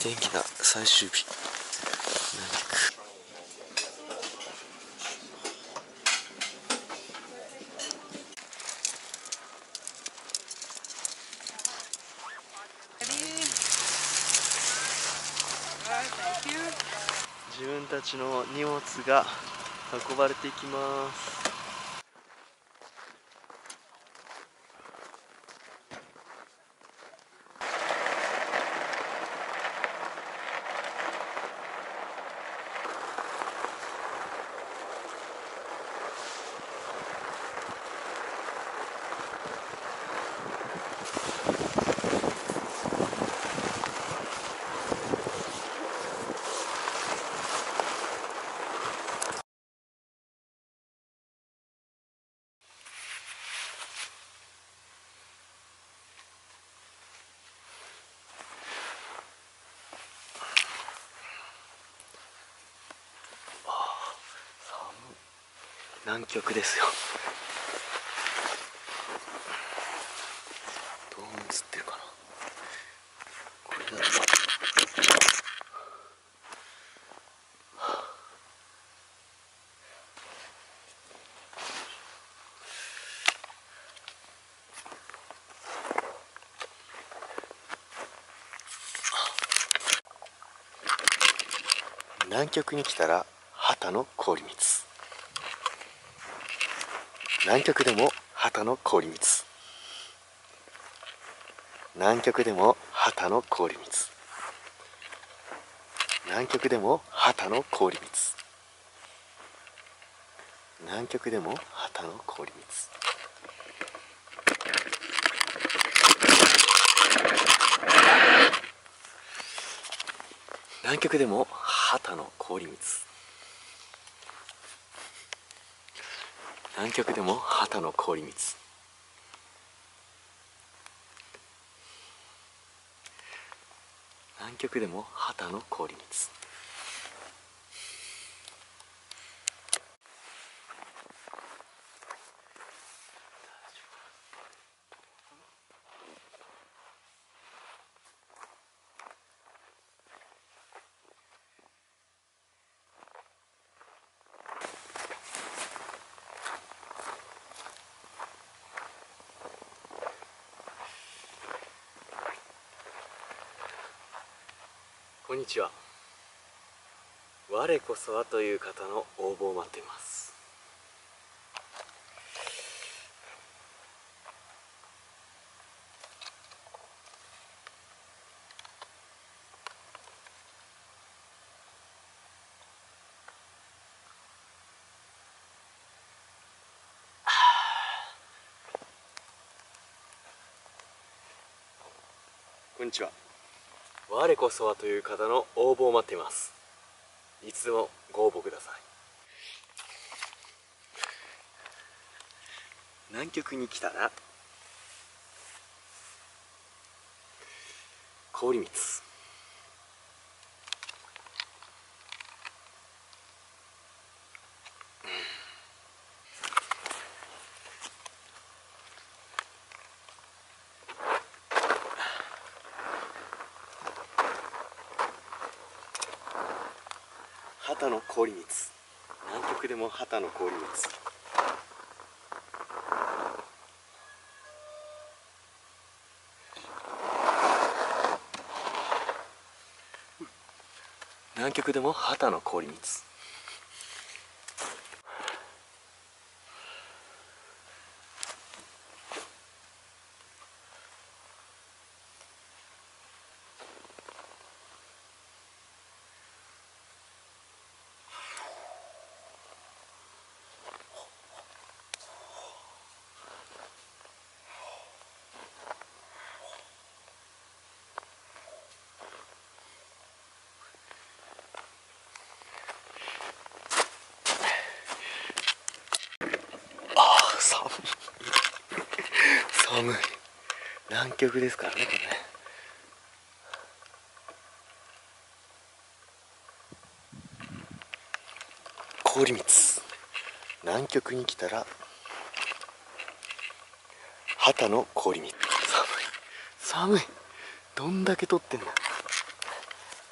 天気な最終日。自分たちの荷物が運ばれていきます。南極ですよ。どう映ってるかな。これだと南極に来たら旗の氷水。南極でも旗の氷水。南極でも旗の氷水。南極でも旗の氷水。南極でも旗の氷水。南極でも旗の氷水。南極でも旗の氷水。南極でも旗の氷水。こんにちは。我こそはという方の応募を待っています。こんにちは。我こそはという方の応募を待っています。いつでもご応募ください。南極に来たら氷水。旗の氷水。南極でも旗の氷水。南極でも旗の氷水。寒い。南極ですからね、これね。氷水。南極に来たら旗の氷水。寒い。寒い。どんだけ取ってんだ。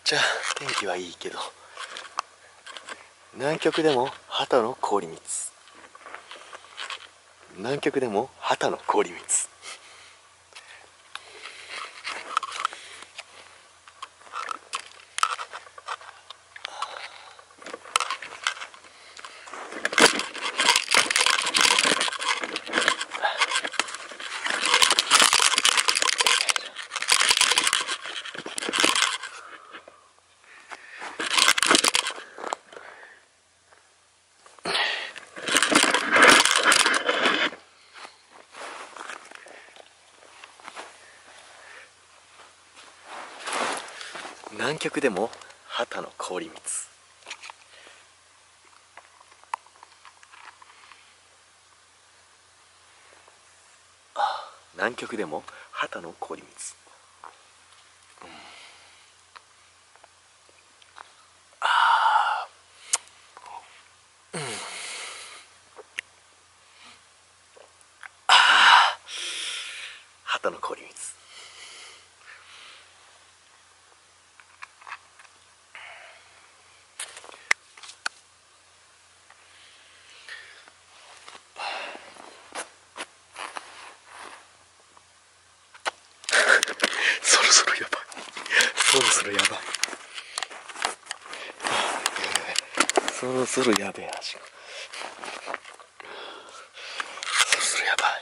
ちゃ天気はいいけど、南極でも旗の氷蜜、南極でも旗の氷蜜。南極でも旗の氷蜜。南極でも旗の氷蜜。旗の氷蜜。そろそろやばい。そろそろやばい。そろそろやべえ味が。そろそろやばい。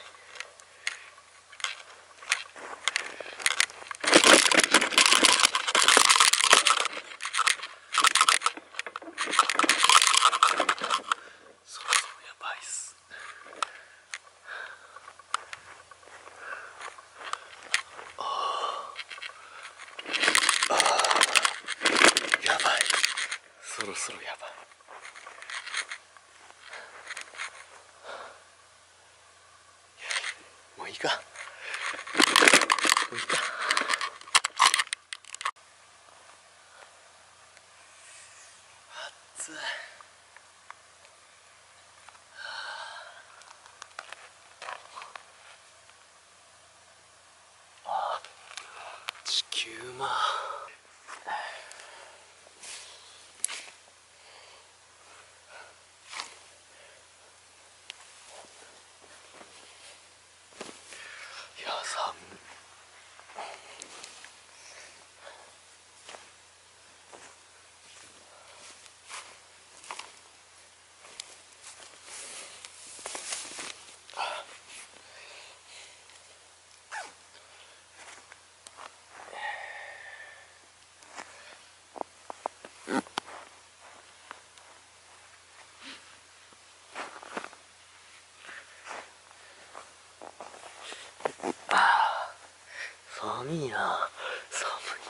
そろそろやばいっす。やばい。そろそろやばい。もういいか。もういいか。暑い。地球まいや寒い。寒いな。寒い。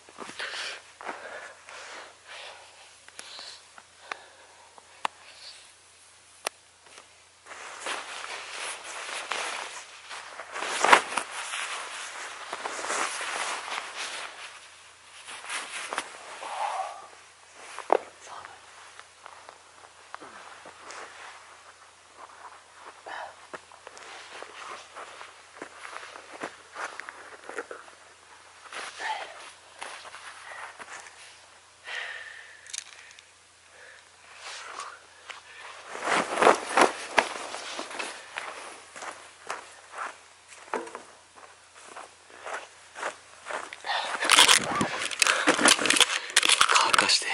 乾かして。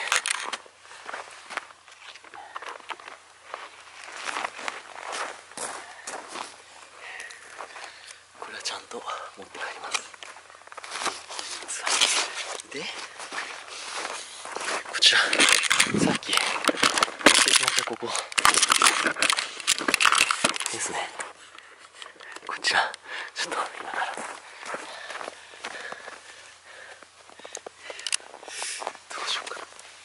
これはちゃんと持って帰ります。で、こちらさっきしてしまったここですね。こちらちょっと今からどうしようかな。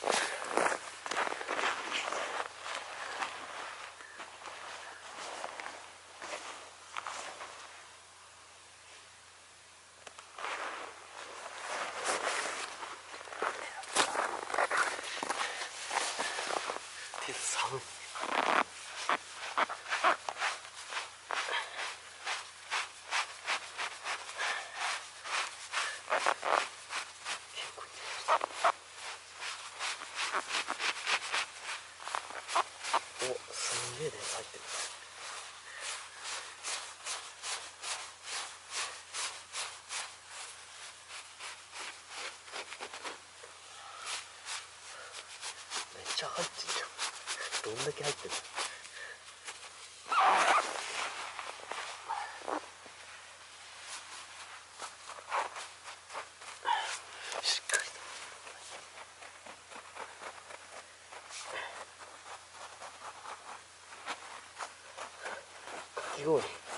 手寒い。 げえ電車入ってる。めっちゃ入ってんじゃん。どんだけ入ってるの。しっかりとかき氷。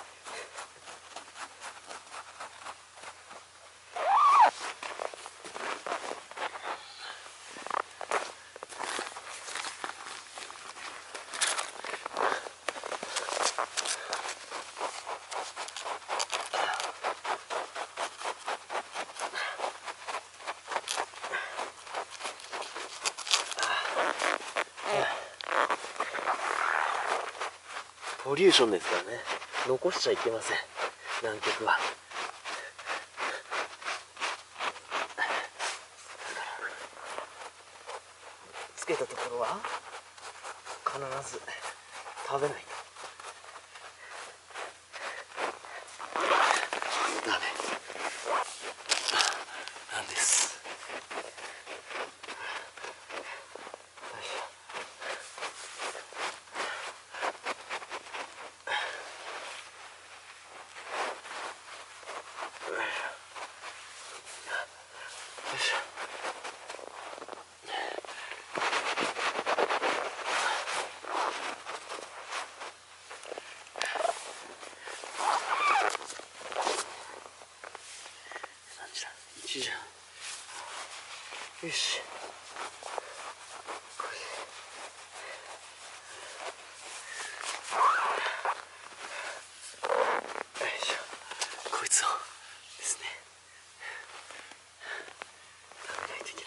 ポリューションですからね、残しちゃいけません、南極は。つけたところは必ず食べないとダメなんです。1じゃん。よし、こいつをですね食べないといけない。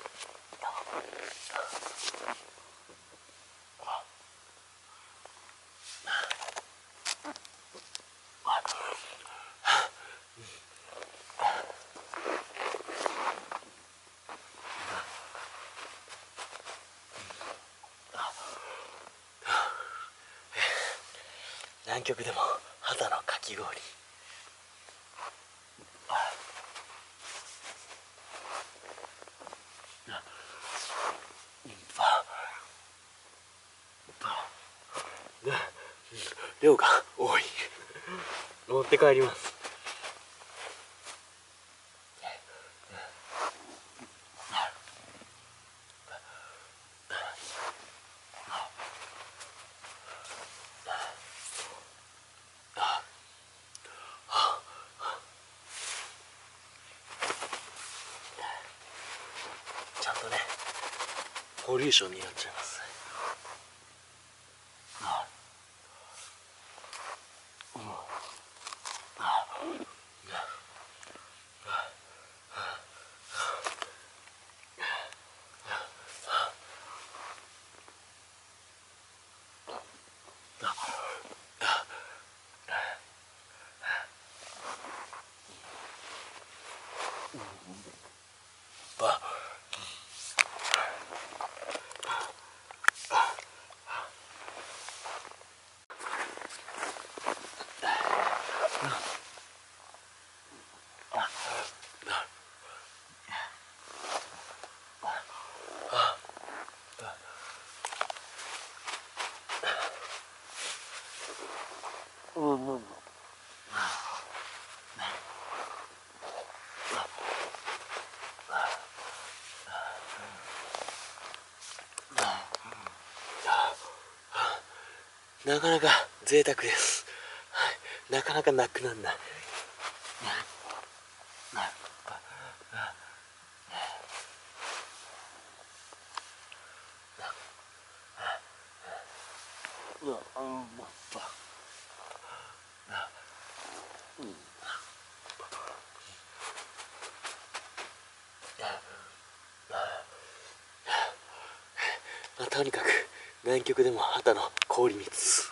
南極でも肌のかき氷。量が多い。持って帰ります。ちゃんとね、ポリューションになっちゃいます。なかなか贅沢です。はい、なかなかなくなんない。まあ、とにかく南極でも肌の氷水。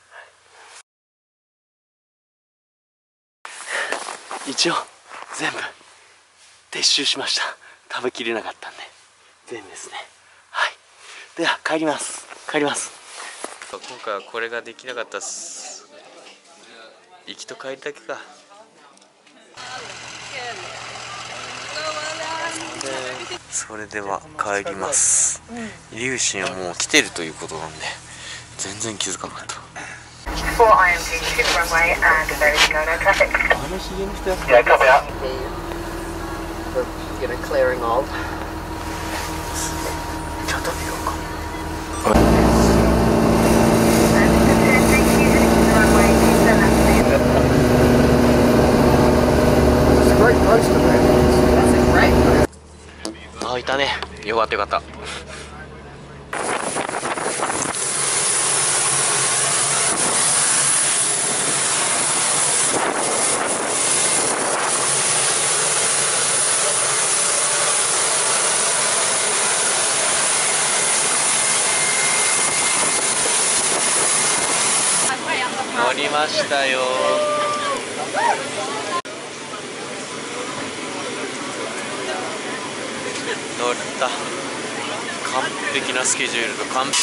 一応全部撤収しました。食べきれなかったんで全部ですね。はい、では帰ります。 今回はこれができなかったっす。行きと帰りだけか。それでは帰ります。イリューシンはもう来てるということなんで全然気づかなかった。あのヒゲの人やった。ちょっと見ようか。あ、いたね。よかったよかった。乗りましたよ。乗った。完璧なスケジュールと完璧。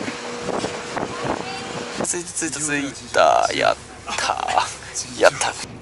着いたやったやった。